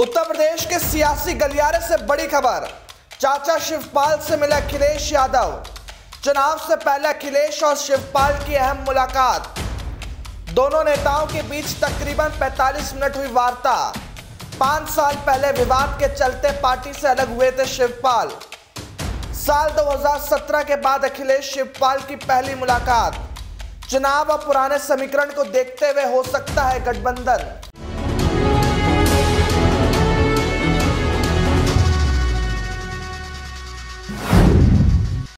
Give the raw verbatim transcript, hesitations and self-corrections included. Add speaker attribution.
Speaker 1: उत्तर प्रदेश के सियासी गलियारे से बड़ी खबर। चाचा शिवपाल से मिले अखिलेश यादव। चुनाव से पहले अखिलेश और शिवपाल की अहम मुलाकात। दोनों नेताओं के बीच तकरीबन पैंतालीस मिनट हुई वार्ता। पांच साल पहले विवाद के चलते पार्टी से अलग हुए थे शिवपाल। साल दो हज़ार सत्रह के बाद अखिलेश शिवपाल की पहली मुलाकात। चुनाव और पुराने समीकरण को देखते हुए हो सकता है गठबंधन।